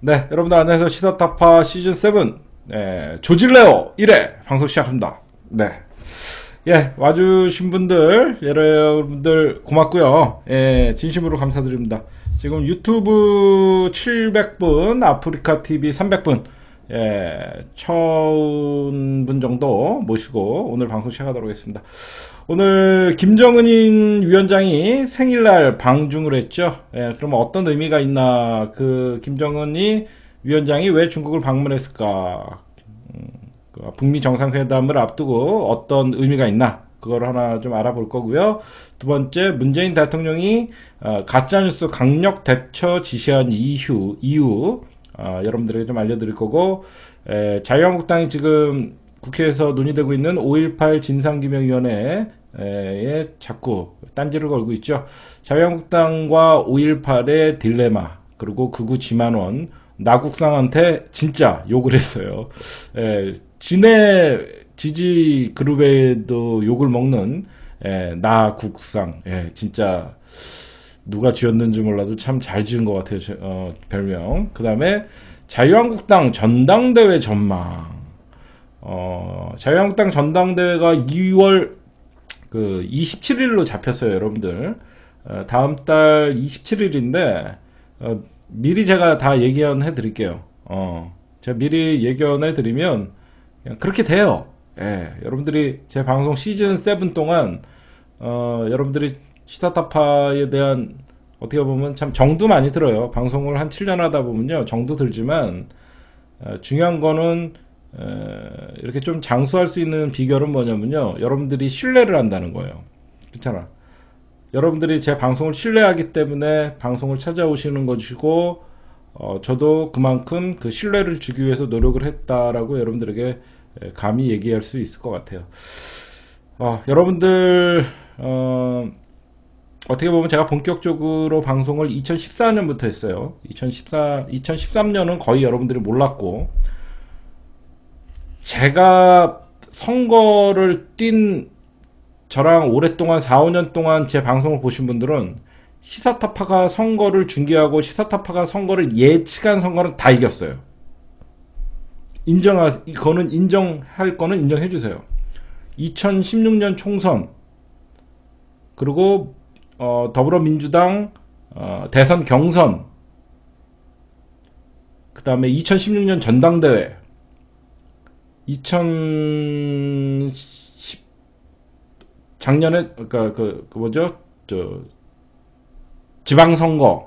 네, 여러분들 안녕하세요. 시사타파 시즌7 조질레어 1회 방송 시작합니다. 네, 예, 와주신 분들 여러분들 고맙고요. 진심으로 감사드립니다. 지금 유튜브 700분, 아프리카TV 300분, 1000분 정도 모시고 오늘 방송 시작하도록 하겠습니다. 오늘 김정은인 위원장이 생일날 방중을 했죠. 그러면 어떤 의미가 있나? 그 김정은이 위원장이 왜 중국을 방문했을까? 북미 정상회담을 앞두고 어떤 의미가 있나? 그걸 하나 좀 알아볼 거고요. 두 번째, 문재인 대통령이 가짜뉴스 강력 대처 지시한 이유 여러분들에게 좀 알려드릴 거고, 자유한국당이 지금 국회에서 논의되고 있는 5.18 진상규명위원회에 자꾸 딴지를 걸고 있죠. 자유한국당과 5.18의 딜레마, 그리고 극우 지만원, 나국상한테 진짜 욕을 했어요. 진해 지지 그룹에도 욕을 먹는 나국상. 진짜 누가 지었는지 몰라도 참 잘 지은 것 같아요. 별명. 그 다음에 자유한국당 전당대회 전망. 자유한국당 전당대회가 2월 27일로 잡혔어요, 여러분들. 다음 달 27일인데, 미리 제가 다 예견해 드릴게요. 제가 미리 예견해 드리면, 그냥 그렇게 돼요. 여러분들이 제 방송 시즌 7 동안, 여러분들이 시사타파에 대한, 어떻게 보면 참 정도 많이 들어요. 방송을 한 7년 하다 보면요, 정도 들지만, 중요한 거는, 이렇게 좀 장수할 수 있는 비결은 뭐냐면요, 여러분들이 신뢰를 한다는 거예요. 그렇잖아. 여러분들이 제 방송을 신뢰하기 때문에 방송을 찾아오시는 것이고, 저도 그만큼 그 신뢰를 주기 위해서 노력을 했다라고 여러분들에게 감히 얘기할 수 있을 것 같아요. 여러분들 어떻게 보면 제가 본격적으로 방송을 2014년부터 했어요. 2013년은 거의 여러분들이 몰랐고, 제가 선거를 뛴 저랑 오랫동안 4, 5년 동안 제 방송을 보신 분들은 시사타파가 선거를 중계하고 시사타파가 선거를 예측한 선거는 다 이겼어요. 이거는 인정할 거는 인정해 주세요. 2016년 총선, 그리고 더불어민주당 대선 경선, 그 다음에 2016년 전당대회, 2010 작년에 지방선거,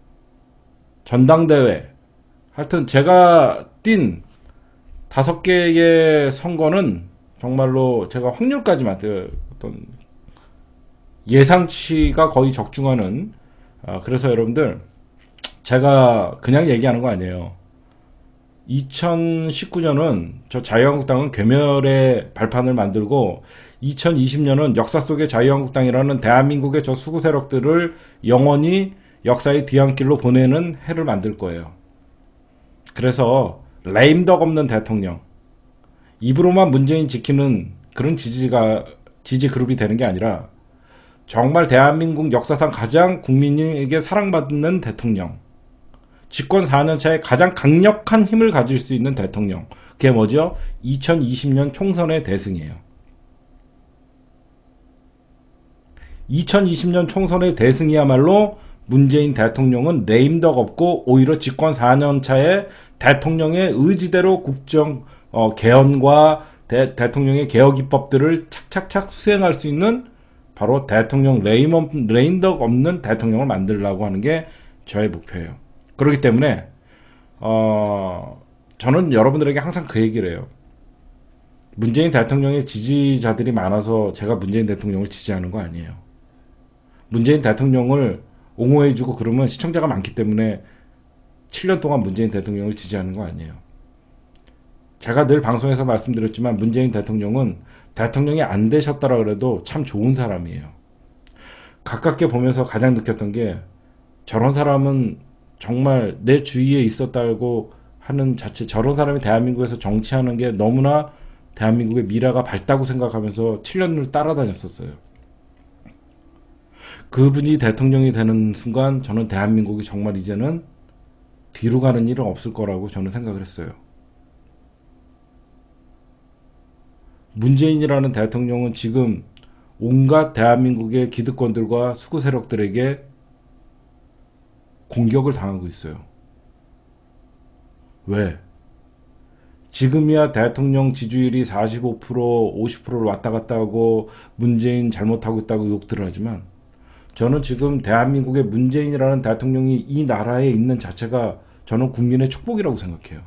전당대회, 하여튼 제가 뛴 5개의 선거는 정말로 제가 확률까지만 어떤 예상치가 거의 적중하는, 그래서 여러분들 제가 그냥 얘기하는 거 아니에요. 2019년은 저 자유한국당은 괴멸의 발판을 만들고, 2020년은 역사 속의 자유한국당이라는 대한민국의 저 수구 세력들을 영원히 역사의 뒤안길로 보내는 해를 만들 거예요. 그래서 레임덕 없는 대통령, 입으로만 문재인 지키는 그런 지지 그룹이 되는 게 아니라 정말 대한민국 역사상 가장 국민에게 사랑받는 대통령, 집권 4년차에 가장 강력한 힘을 가질 수 있는 대통령, 그게 뭐죠? 2020년 총선의 대승이에요. 2020년 총선의 대승이야말로 문재인 대통령은 레임덕 없고 오히려 집권 4년차에 대통령의 의지대로 국정 개헌과 대통령의 개혁 입법들을 착착착 수행할 수 있는 바로 대통령 레임덕 없는 대통령을 만들려고 하는 게 저의 목표예요. 그렇기 때문에 저는 여러분들에게 항상 그 얘기를 해요. 문재인 대통령의 지지자들이 많아서 제가 문재인 대통령을 지지하는 거 아니에요. 문재인 대통령을 옹호해주고 그러면 시청자가 많기 때문에 7년 동안 문재인 대통령을 지지하는 거 아니에요. 제가 늘 방송에서 말씀드렸지만 문재인 대통령은 대통령이 안 되셨더라 그래도 참 좋은 사람이에요. 가깝게 보면서 가장 느꼈던 게, 저런 사람은 정말 내 주위에 있었다고 하는 자체, 저런 사람이 대한민국에서 정치하는 게 너무나 대한민국의 미래가 밝다고 생각하면서 7년을 따라다녔었어요. 그분이 대통령이 되는 순간 저는 대한민국이 정말 이제는 뒤로 가는 일은 없을 거라고 저는 생각을 했어요. 문재인이라는 대통령은 지금 온갖 대한민국의 기득권들과 수구 세력들에게 공격을 당하고 있어요. 왜? 지금이야 대통령 지지율이 45%, 50%를 왔다 갔다 하고 문재인 잘못하고 있다고 욕들을 하지만 저는 지금 대한민국의 문재인이라는 대통령이 이 나라에 있는 자체가 저는 국민의 축복이라고 생각해요.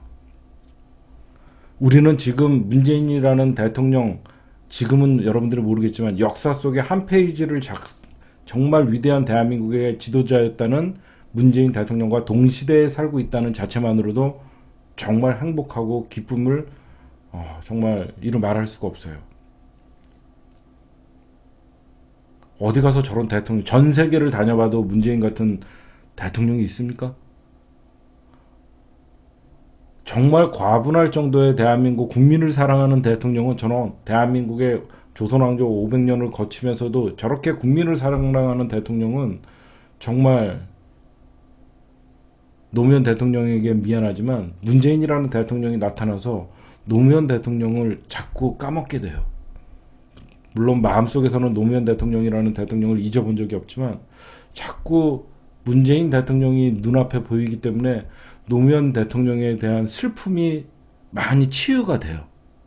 우리는 지금 문재인이라는 대통령, 지금은 여러분들이 모르겠지만 역사 속에 한 페이지를 정말 위대한 대한민국의 지도자였다는 문재인 대통령과 동시대에 살고 있다는 자체만으로도 정말 행복하고 기쁨을 정말 이루 말할 수가 없어요. 어디 가서 저런 대통령, 전 세계를 다녀봐도 문재인 같은 대통령이 있습니까? 정말 과분할 정도의 대한민국 국민을 사랑하는 대통령은 저는 대한민국의 조선왕조 500년을 거치면서도 저렇게 국민을 사랑하는 대통령은 정말 노무현 대통령에게 미안하지만 문재인이라는 대통령이 나타나서 노무현 대통령을 자꾸 까먹게 돼요. 물론 마음속에서는 노무현 대통령이라는 대통령을 잊어본 적이 없지만 자꾸 문재인 대통령이 눈앞에 보이기 때문에 노무현 대통령에 대한 슬픔이 많이 치유가 돼요.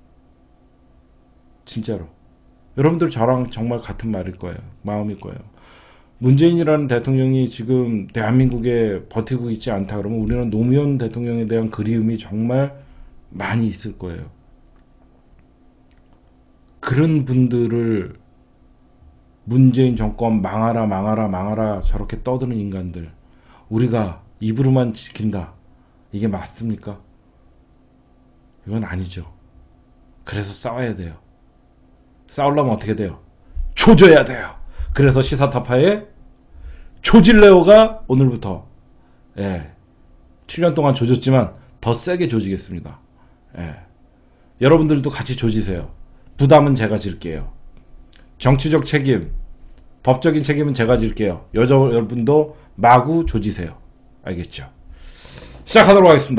진짜로. 여러분들 저랑 정말 같은 말일 거예요. 마음일 거예요. 문재인이라는 대통령이 지금 대한민국에 버티고 있지 않다 그러면 우리는 노무현 대통령에 대한 그리움이 정말 많이 있을 거예요. 그런 분들을 문재인 정권 망하라 망하라 망하라 저렇게 떠드는 인간들 우리가 입으로만 지킨다. 이게 맞습니까? 이건 아니죠. 그래서 싸워야 돼요. 싸우려면 어떻게 돼요? 조져야 돼요. 그래서 시사타파의 조질레오가 오늘부터 7년 동안 조졌지만 더 세게 조지겠습니다. 여러분들도 같이 조지세요. 부담은 제가 질게요. 정치적 책임, 법적인 책임은 제가 질게요. 여러분도 마구 조지세요. 알겠죠? 시작하도록 하겠습니다.